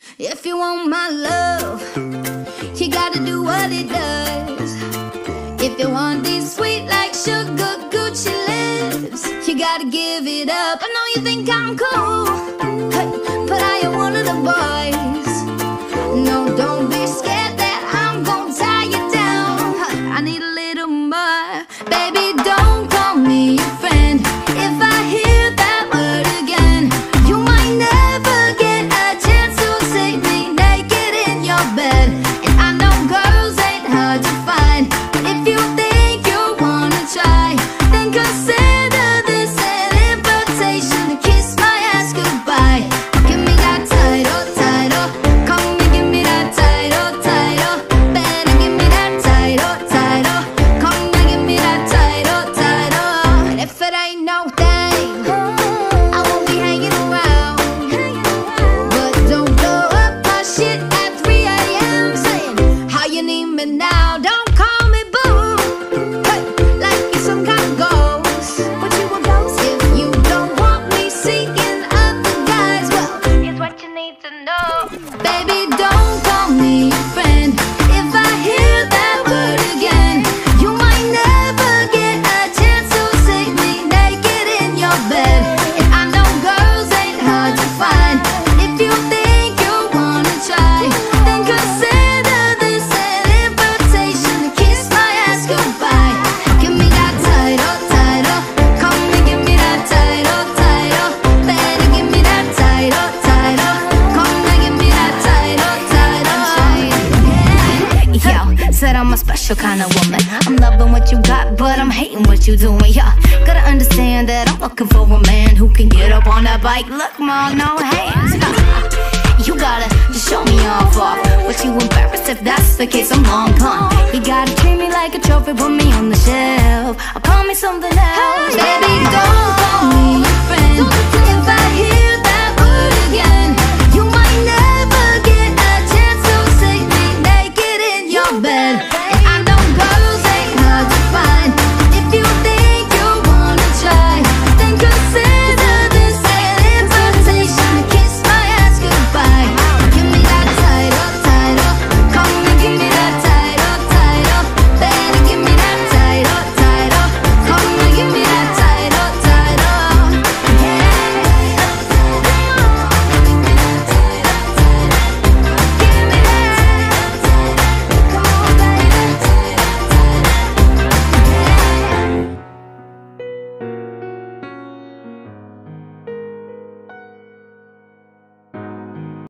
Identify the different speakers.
Speaker 1: If you want my love, you gotta do what it does. If you want these sweet like sugar Gucci lips, you gotta give it up. I know you think I'm cool, but I am one of the boys. No, don't be scared that I'm gonna tie you down. I need a little more. Baby, don't call me your friend. If I hear that word again, you might never get a chance to see me naked in your bed. And I know girls ain't hard to find, but if you think you wanna try, then consider this an invitation to kiss my ass goodbye. Give me that title, title. Come and give me that title, title. Better give me that title, title. Come and give me that title, title. And if it ain't no thing, I won't be hanging around. But don't blow up my shit at 3 a.m. saying how you need me now. Don't call me boo, hey, like you're some kind of ghost. What you a ghost? If you don't want me seeking other guys, well, here's what you need to know. Baby, don't call me your friend. If I hear that word again, you might never get a chance to see me naked in your bed. And I know girls ain't hard to find, but if you think you wanna try, then consider this an invitation to kiss my ass goodbye. Give me that title, title. Come and give me that title, title. Better give me that title, title. Come and give me that title, title. Yo, said I'm a special kind of woman. I'm loving what you got, but I'm hating what you doing. Yeah, gotta understand that I'm looking for a man who can get up on that bike. Look, mom, no hands. You gotta just show me off. But you embarrassed if that's the case, I'm long gone. You gotta treat me like a trophy, put me on the shelf. Or call me something else. Baby, don't call